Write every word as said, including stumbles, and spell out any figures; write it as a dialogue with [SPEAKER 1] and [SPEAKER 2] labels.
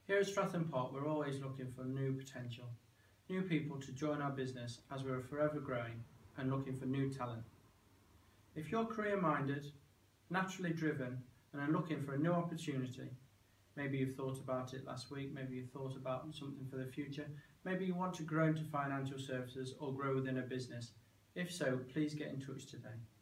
[SPEAKER 1] Here at Strathon we're always looking for new potential, new people to join our business as we're forever growing and looking for new talent. If you're career minded, naturally driven and are looking for a new opportunity, maybe you've thought about it last week, maybe you've thought about something for the future, maybe you want to grow into financial services or grow within a business. If so, please get in touch today.